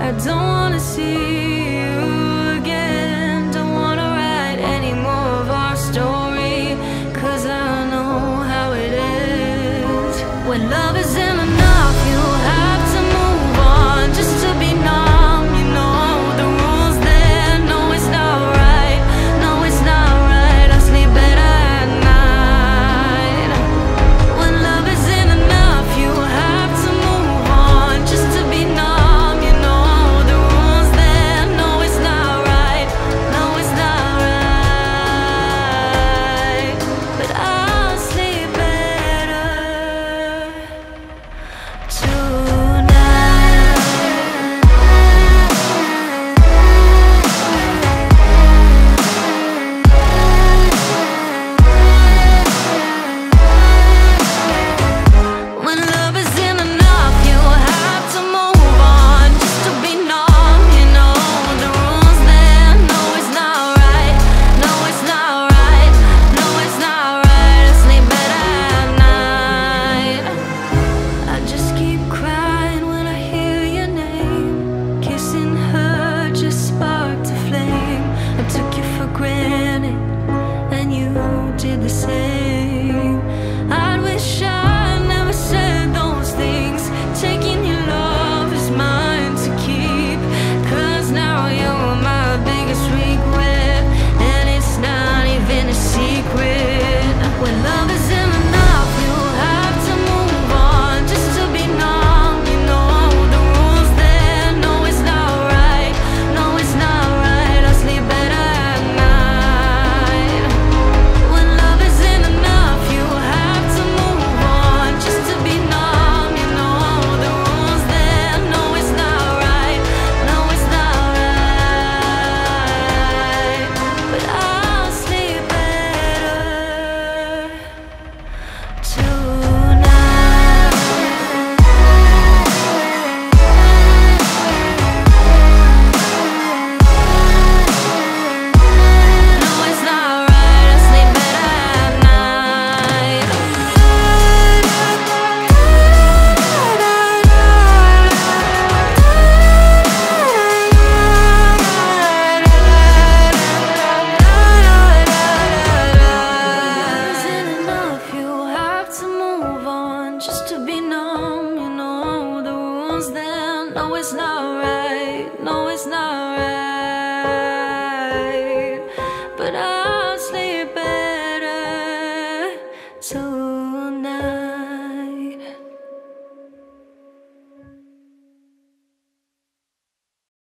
I don't wanna see you again. Don't wanna write any more of our story, 'cause I know how it is. When love isn't enough, you have to move on just to be numb. You know the rules there. No, it's not right. No, it's not right. I sleep better at night. When love isn't enough, you have to move on just to be numb. You know the rules there. No, it's not right. No, it's not right. But I'll sleep better tonight. When love isn't enough, you have to move on just to be numb. You know the rules there. No, it's not right. No, it's not right. No, it's not right. I sleep better at night. I just keep crying when I hear your name. Kissing her just sparked a flame. I took you for granted, and you did the same. I wish I never said those things. Taking your love is mine to keep, 'cause now you're my biggest regret, and it's not even a secret. When love isn't enough, you have to move on just to be numb. You know the rules there. No, it's not right. No, it's not right. I sleep better at night. When love isn't enough, you have to move on just to be numb. You know the rules there. No, it's not right. No, it's not right. But I'll sleep better tonight. No, it's not right. I sleep better at night. Isn't enough, you have to move on just to be numb. You know the rules then. No, it's not right. No, it's not right.